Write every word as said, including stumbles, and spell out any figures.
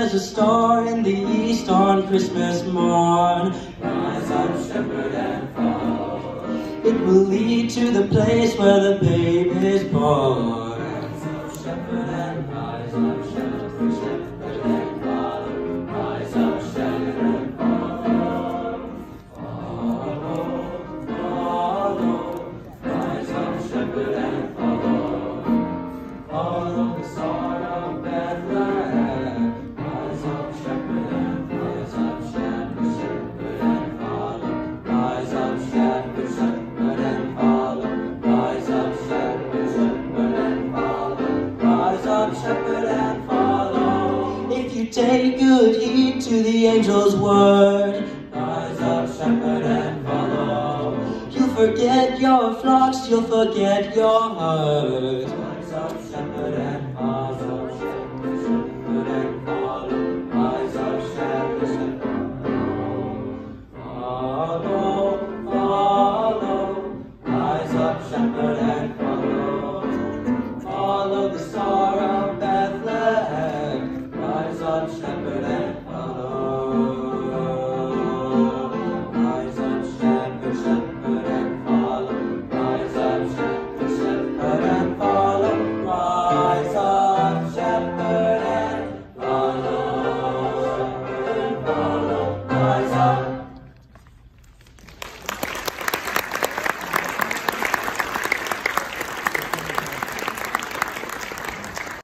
as a star in the east on Christmas morn. Rise up, shepherd, and follow. It will lead to the place where the babe is born. Rise up, shepherd, and rise up, shepherd, shepherd, and follow. Rise up, shepherd, and follow. Follow, follow. Rise up, shepherd, and follow. Follow the star of Bethlehem. Rise up, shepherd, and rise up, shepherd, shepherd, and follow. Rise up, shepherd, shepherd, and follow. Rise up, shepherd, shepherd, and follow. Rise up, shepherd, and follow. If you take good heed to the angel's word, rise up, shepherd, and follow. You'll forget your flocks, you'll forget your herd.